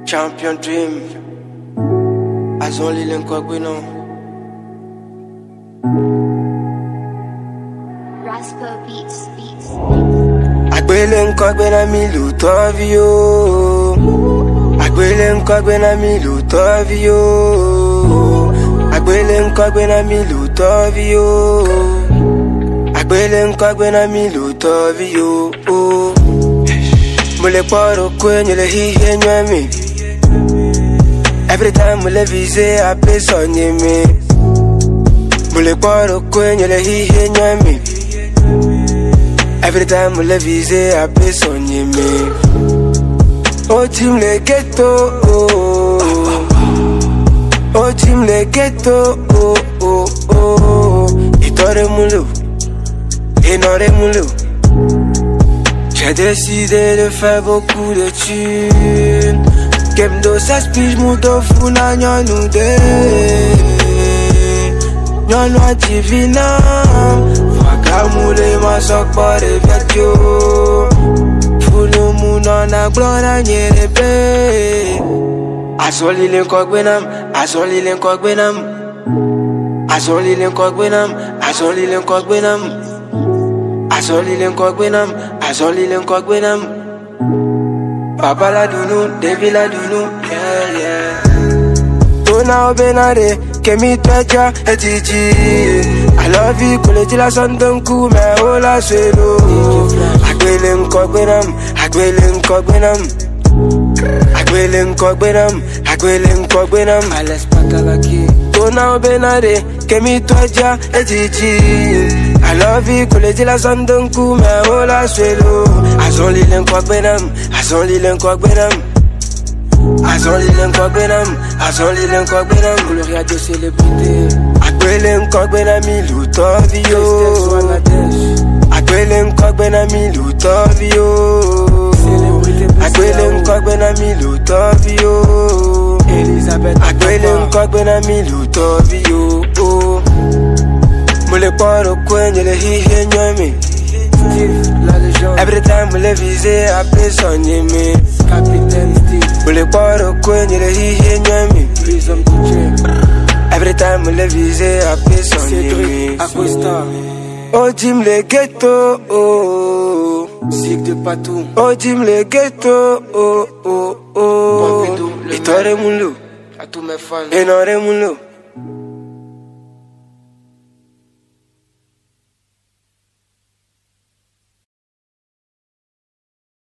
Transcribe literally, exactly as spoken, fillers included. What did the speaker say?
Champion dream. As only link up we know. Rascal beats, beats. Agbele nkogbe na mi lu tovio. Agbele nkogbe na mi lu tovio. Agbele nkogbe na mi lu tovio. Agbele nkogbe na mi lu tovio. Mule poro kwenye le hihe nyami. Every time mule vise a peso nyemi. Mule poro kwenye le hihe nyami. Every time mule vise a peso nyemi. Oh team le ghetto oh. Oh team le ghetto oh oh oh. Itore mulu, inore mulu. J'ai décidé de faire beaucoup de thunes. Kemdo s'aspige mouto funa nyonou de Nyonou divina Faka moule ma sok pare viatyo Fulu mounon a glona nyerebe Azoli len kogbenam, azoli len kogbenam Azoli len kogbenam, azoli len kogbenam Azoli len kogbenam, azoli len kogbenam Papa la dounou, Devi la dounou, yeah, yeah. Tona obenare, kemi tweja, etiji. I love you, kule jila sondonku, me ola selo. Agbele nkogbenam, agbele nkogbenam. Agbele nkogbenam, agbele nkogbenam. Ales pakalaki. Tona obenare, kemi tweja, etiji. I love you, kule jila sondonku, me ola selo. Azoli len kogbenam, azoli len kogbenam. Azoli len kogbenam, azoli len kogbenam. Gloria de célébrité. Agbele nkogbenam ilu tovio. Agbele nkogbenam ilu tovio. Agbele nkogbenam ilu tovio. Elizabeth. Agbele nkogbenam ilu tovio. Mule poro kwenye le hihe nyami. Every time mule vise a peso nyemi. Captain Steve. Mule poro kwenye le hihe nyami. Every time mule vise a peso nyemi. Oh Jim le ghetto oh. Sig de patou. Oh Jim le ghetto oh oh oh. Itore mulu. A tous mes fans. Enore mulu.